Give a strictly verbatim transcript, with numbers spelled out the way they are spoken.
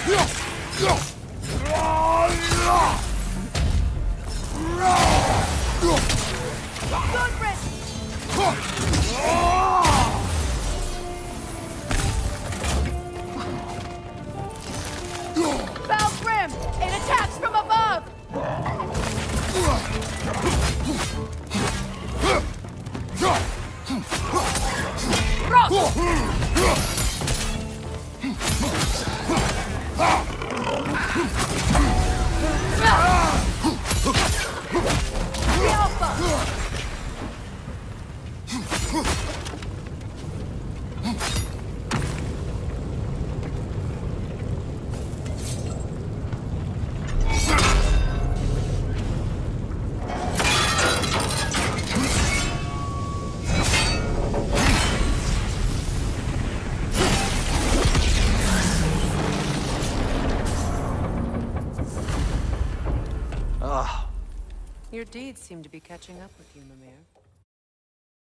Foul Grim! It attacks from above! The Alpha! Your deeds seem to be catching up with you, Mimir.